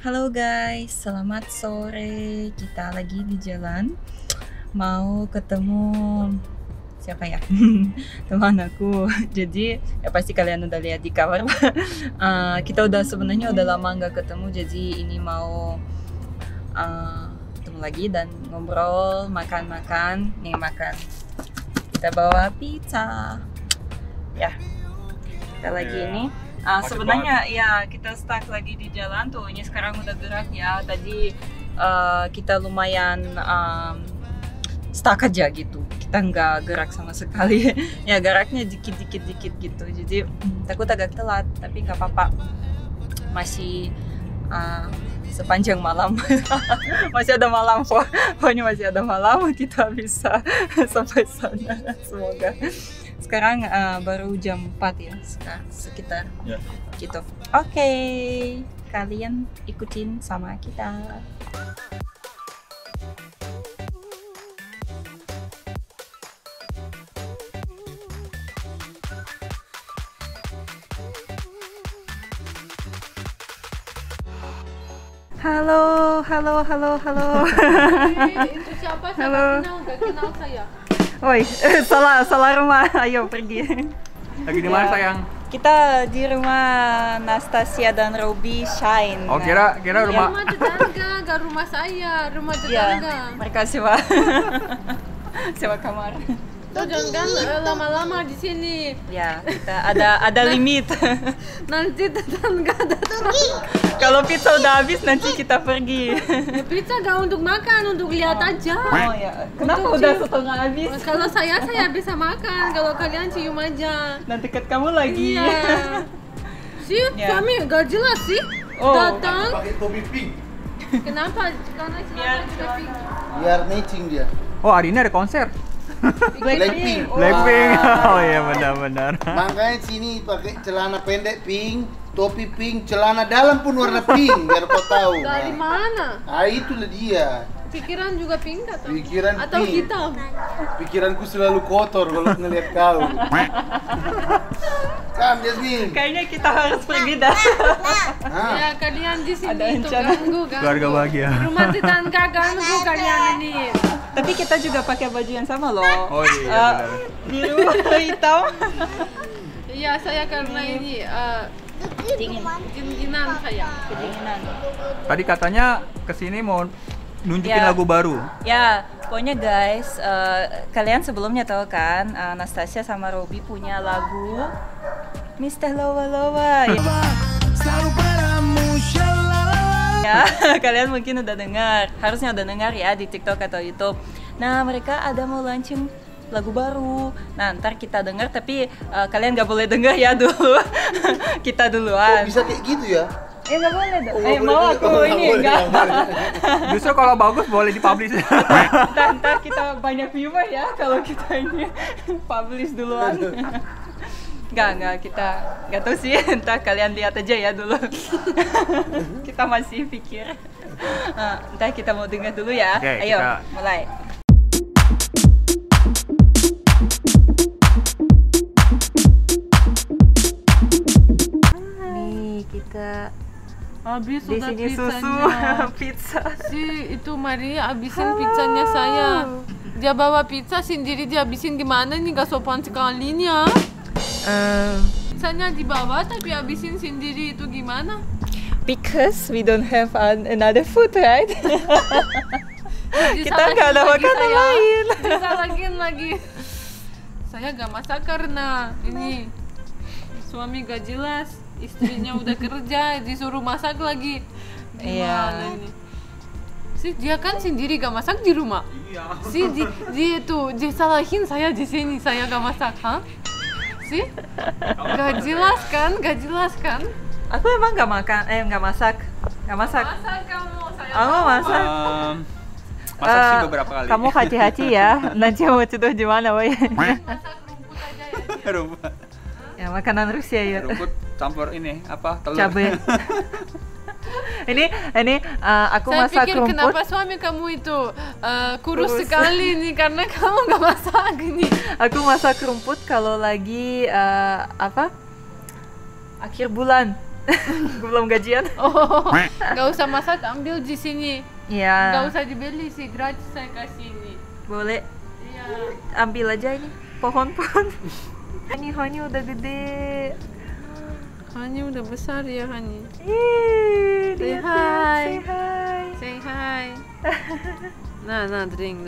Halo guys, selamat sore. Kita lagi di jalan mau ketemu siapa ya? Teman aku. Jadi ya pasti kalian udah lihat di cover. Kita sebenarnya udah lama nggak ketemu. Jadi ini mau ketemu lagi dan ngobrol, makan-makan. Nih makan. Kita bawa pizza. Ya, kita lagi ini. Sebenarnya ya kita stuck lagi di jalan tuh. Ini sekarang udah gerak ya. Tadi kita lumayan stuck aja gitu. Kita nggak gerak sama sekali. Ya geraknya dikit gitu. Jadi takut agak telat, tapi nggak apa-apa. Masih sepanjang malam. Masih ada malam, pokoknya masih ada malam. Kita bisa sampai sana. Semoga. Sekarang baru jam 4 ya, sekitar gitu. Oke, kalian ikutin sama kita. Halo. Itu siapa? Halo. Gak kenal saya. Woi, salah rumah. Ayo pergi. Lagi di mana sayang? Kita di rumah Nastasia dan Robi Shine. Oh kira rumah. Rumah tetangga, gak rumah saya, rumah Ya, tetangga. mereka sewa sewa kamar. Tuh jangan lama-lama di sini. Ya, kita ada limit. Nanti tetangga datang. Kalau pizza udah habis nanti kita pergi. Ya, pizza gak untuk makan, untuk lihat aja. Oh ya, kenapa Untuk udah cium. setengah habis? Kalau saya bisa makan, kalau kalian cium aja. Dan dekat kamu lagi. Iya. Sih, Ya. suami gak jelas sih. Oh. Datang. Pakai topi pink, Kenapa? Karena Biar celana pink. biar matching dia. Oh hari ini ada konser. Blackpink. Blackpink. Wah. Oh iya benar. Makanya sini pakai celana pendek pink, topi pink, celana dalam pun warna pink biar kau tahu. Dari mana? Itulah dia. Pikiran juga pink atau? Pikiran Atau pink. hitam? Pikiranku selalu kotor kalau ngelihat kau. Kam Jasmine. Kayaknya kita harus pergi dah. Hah? Ya kalian di sini Ada itu rencana. ganggu. Keluarga bahagia. Rumah tetangga ganggu kalian ini. Tapi kita juga pakai baju yang sama loh. Oh iya benar. Biru hitam. Iya saya karena ini Dingin. dinginan saya. Kedinginan. Tadi katanya kesini mau nunjukin Ya. lagu baru. Ya, pokoknya guys, kalian sebelumnya tahu kan, Anastasia sama Robi punya lagu Mr. Lowa Lowa. Ya, kalian mungkin udah dengar, harusnya udah dengar ya di TikTok atau YouTube. Nah, mereka ada mau launching lagu baru. Nah, ntar kita dengar, tapi kalian gak boleh dengar ya dulu. Kita duluan. Bisa kayak gitu ya? Nggak boleh dong. Oh, nggak Mau boleh. aku Oh, ini nggak enggak. boleh. Justru kalau bagus boleh dipublish. Ntar kita banyak viewer ya kalau kita ini publish duluan. Enggak, kita nggak tahu sih, ntar kalian lihat aja ya dulu. Kita masih pikir. Ntar kita mau dengar dulu ya. Oke, Ayo, kita- mulai. Nih, kita Habis di sudah sini susu pizzanya. pizza. Si itu Maria habisin pizzanya saya. Dia bawa pizza sendiri dia habisin gimana nih gak sopan sekali nih ya. Pizzanya dibawa tapi habisin sendiri itu gimana? Because we don't have another food, right? Kita nggak ada makanan lain. Disalahin lagi. Saya gak masak karena ini suami gak jelas, istrinya udah kerja, disuruh masak lagi. Gimana Iya. ini? Si dia kan sendiri gak masak di rumah. Si dia itu disalahin saya di sini, saya gak masak, hah? Si gak jelas kan? Aku emang nggak makan, nggak masak. Masak kamu, saya Aku tahu. masak. Masak sih beberapa kali. Kamu hati-hati ya. Nanti mau tidur di mana, boy? Masak rumput aja ya. Rumput. Ya makanan Rusia ya. Rumput campur ini apa? Telur. Cabai. ini aku Saya masak pikir rumput. kenapa suami kamu itu kurus Kurus. sekali nih karena kamu nggak masak ini. Aku masak rumput kalau lagi akhir bulan. Belum gajian. Oh, nggak usah masak, ambil di sini. Iya. Nggak usah dibeli sih, gratis saya kasih ini. Boleh. Iya. Ambil aja ini pohon-pohon. Hani udah gede. Hani udah besar ya Hani. Ih, Say lihat, hi. say hi. Say hi. Nah, drink.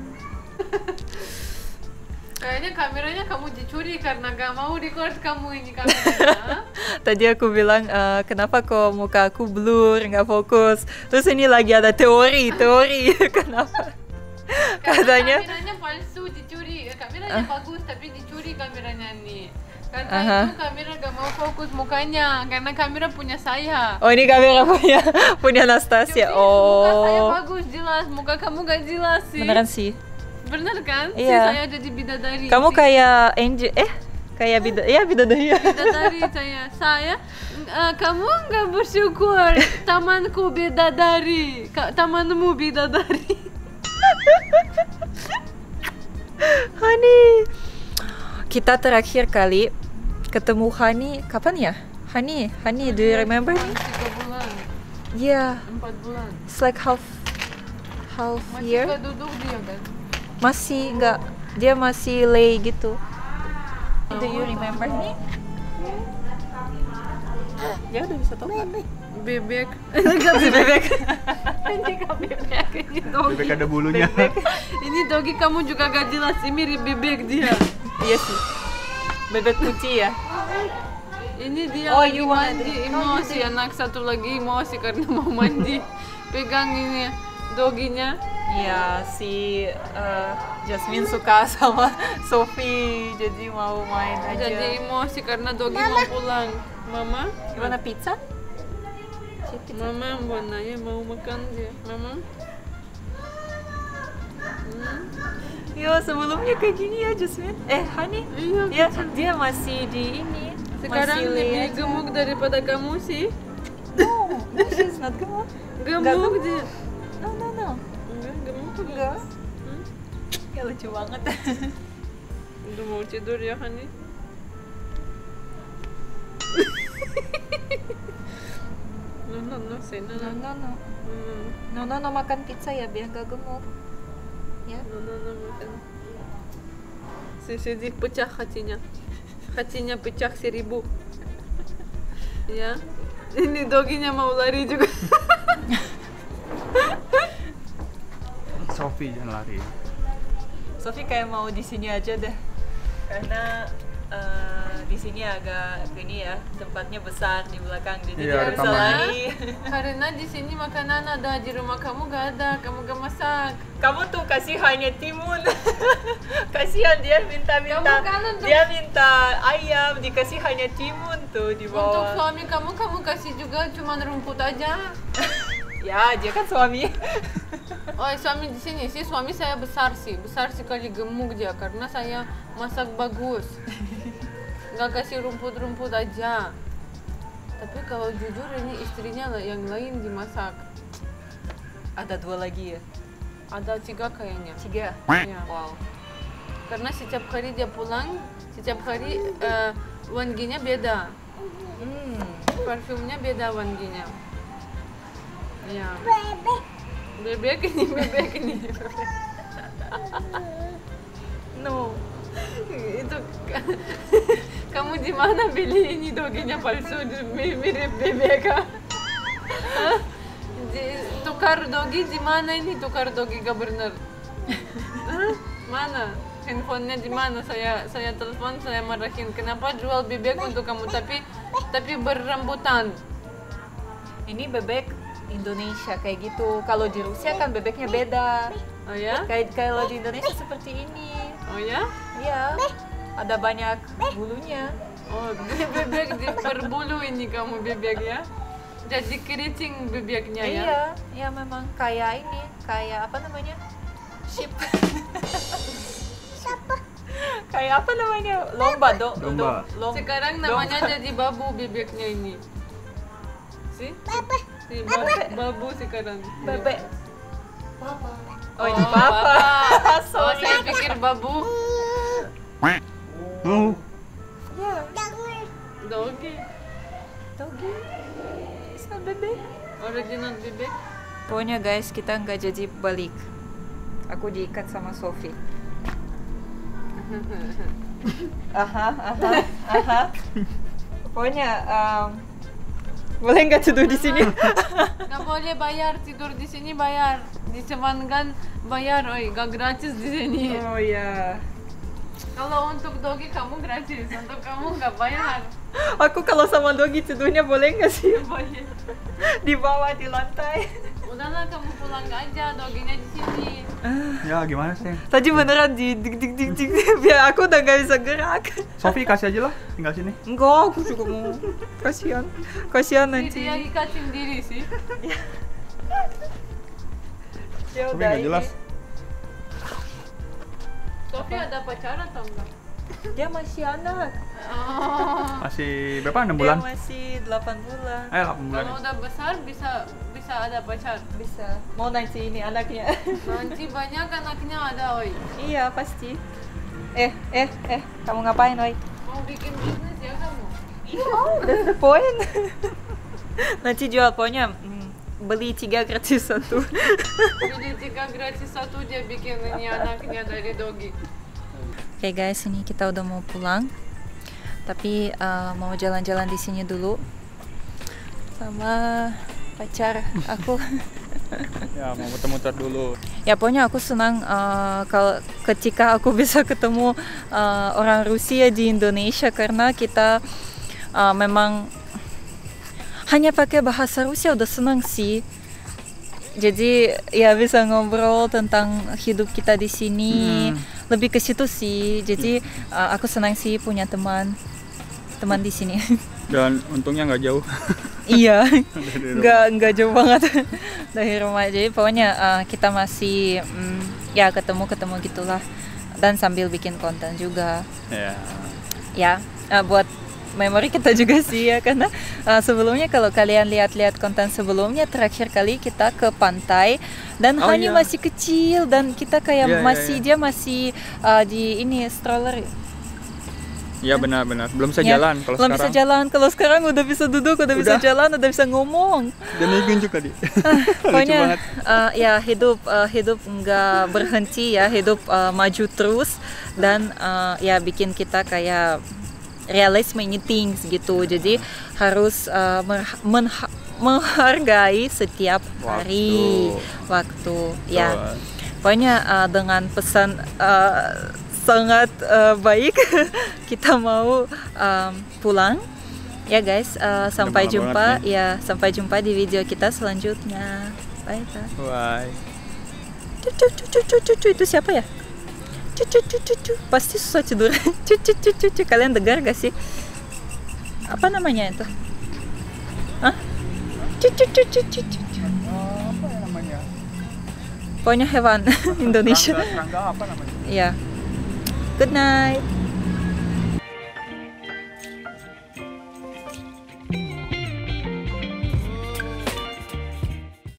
Kayaknya kameranya kamu dicuri karena gak mau record kamu ini kameranya. Tadi aku bilang kenapa kok muka aku blur, nggak fokus. Terus ini lagi ada teori kenapa? Katanya Kameranya palsu, dicuri. Kameranya bagus tapi dicuri kameranya nih. Karena itu kamera gak mau fokus mukanya, karena kamera punya saya. oh ini kamera punya Anastasia. Jadi, muka saya Oh bagus jelas, muka kamu gak jelas sih. beneran sih. Bener kan? Iya. Si saya jadi bidadari. Kamu Si kayak Angel kayak bidadari. bidadari saya. Kamu nggak bersyukur, tamanku bidadari, tamanmu bidadari. Hani, kita terakhir kali ketemu Hani kapan ya? Hani, do you remember me? 3 bulan, Yeah, 4 bulan. it's like half Masih year. nggak duduk dia kan? Masih nggak, dia masih lay gitu. Do you remember me? Ya udah bisa tahu. Bebek. Bebek. Ini kan bebek. Ini dogi. Bebek ada bulunya. Ini dogi kamu juga gak jelas. Ini mirip bebek dia. Iya sih. Bebek putih ya. Ini dia Oh, lagi you want mandi it. emosi, anak satu lagi emosi karena mau mandi. Pegang ini doginya. Iya, si Jasmine suka sama Sophie, jadi mau main aja. Jadi emosi karena dogi mau pulang. Mama, Gimana pizza? Mama mau nanya mau makan dia. Mama. Yo, sebelumnya kayak gini ya Jasmine. Hani? Iya. Ya, dia masih di ini. Sekarang masih lebih lay aja. gemuk daripada kamu sih. No, she's not gemuk. Gemuk dia. No. Enggak, gemuk Enggak. Ya lucu banget. Udah mau tidur ya Hani? No, say no. No, makan pizza ya biar gak gemuk. Ya. No, makan. Sedih pecah hatinya. Hatinya pecah 1000. Ya. Ini doginya mau lari juga. Sophie jangan lari. Sophie kayak mau di sini aja deh. Karena di sini agak ini ya, tempatnya besar di belakang jadi Iya, dia ada bisa tamannya. lari. Karena di sini makanan ada, di rumah kamu gak ada, kamu gak masak. Kamu tuh kasih hanya timun. Kasihan dia minta. Kamu kan untuk- Dia minta ayam, dikasih hanya timun tuh di Untuk bawah. suami kamu kasih juga cuma rumput aja. Ya, dia kan suami. Oh, suami di sini sih, suami saya besar sekali gemuk dia karena saya masak bagus. Nggak kasih rumput-rumput aja. Tapi kalau jujur ini istrinya lah yang lain dimasak. Ada 2 lagi ya? Ada 3 kayaknya. 3? Ya. Wow. Karena setiap hari dia pulang, setiap hari wanginya beda. Parfumnya beda wanginya. Ya. Bebek ini. No. Itu kamu di mana beli ini doginya palsu mirip bebek? Hah? Tukar dogi di mana ini? Tukar dogi gak bener. Hah? Mana? Handphonenya di mana? Saya telepon, saya marahin. Kenapa jual bebek untuk kamu tapi berrambutan? Ini bebek Indonesia kayak gitu. Kalau di Rusia kan bebeknya beda. Oh ya? Kayak kalau di Indonesia seperti ini. Oh ya? Iya. Ada banyak bulunya. Oh, bebek berbulu ini kamu bebek ya? Jadi keriting bebeknya ya? Iya, iya memang kayak ini, kayak apa namanya? Sheep. Kayak apa namanya? Lomba. Sekarang namanya jadi babu bebeknya ini. Si babu sekarang. Bebek. Oh, ini Oh, papa. Oh, Sorry. saya pikir babu. Oh, Ya, Dogi. Togi. bebek. Original bebek. Pokoknya guys, kita nggak jadi balik. Aku diikat sama Sofi. Pokoknya boleh nggak tidur di sini? Nggak boleh bayar, tidur di sini bayar. Di Semangan bayar, oi, nggak gratis di sini. Oh iya. Kalau untuk dogi kamu gratis, untuk kamu nggak bayar. Aku kalau sama Dogi tidurnya boleh nggak sih? Boleh. Di bawah di lantai. Udahlah kamu pulang aja, doginya di sini. Ya gimana sih? Tadi beneran di dik dik dik dik biar aku udah nggak bisa gerak. Sofi kasih aja lah, tinggal sini. Enggak, aku juga mau. Kasihan nanti. Dia ikatin diri sih. Ya Sofi udah nggak jelas. Sofi ada pacar atau enggak? Dia masih anak. Oh. Masih berapa? 6 Dia bulan? masih 8 bulan. 8 bulan. Kalau udah besar bisa ada pacar. Bisa. Mau nanti ini anaknya. Nanti banyak anaknya ada, oi. Iya pasti. Kamu ngapain, Oi? Mau bikin bisnis ya kamu? That's the point. Nanti jual pokoknya beli 3 gratis 1. Beli 3 gratis 1 dia bikin ini anaknya dari dogi. Oke guys, ini kita udah mau pulang. Tapi mau jalan-jalan di sini dulu sama pacar aku. Ya mau muter-muter dulu. Ya pokoknya aku senang kalau ketika aku bisa ketemu orang Rusia di Indonesia karena kita memang hanya pakai bahasa Rusia udah senang sih. Jadi ya bisa ngobrol tentang hidup kita di sini. Lebih ke situ sih. Jadi aku senang sih punya teman di sini. Dan untungnya nggak jauh. Iya, nggak jauh banget dari rumah. Jadi pokoknya kita masih ya ketemu gitulah. Dan sambil bikin konten juga. Ya, buat memori kita juga sih ya, karena sebelumnya kalau kalian lihat konten sebelumnya terakhir kali kita ke pantai dan Hani masih kecil dan kita kayak dia masih di ini stroller. Iya benar belum bisa jalan kalau belum sekarang. Bisa jalan kalau sekarang udah bisa duduk, udah bisa jalan, udah bisa ngomong. Dan ikut juga di. Pokoknya ya hidup nggak berhenti ya, hidup maju terus dan ya bikin kita kayak realize many things gitu. Jadi harus menghargai setiap hari waktu. Ya pokoknya dengan pesan sangat baik kita mau pulang ya guys. Sampai jumpa ya, sampai jumpa di video kita selanjutnya. Bye. Itu siapa ya? Pasti susah tidur. Kalian dengar gak sih? Apa namanya itu? Hah? Apa ya namanya? Pokoknya hewan Indonesia. Serangga apa namanya? Iya. Good night.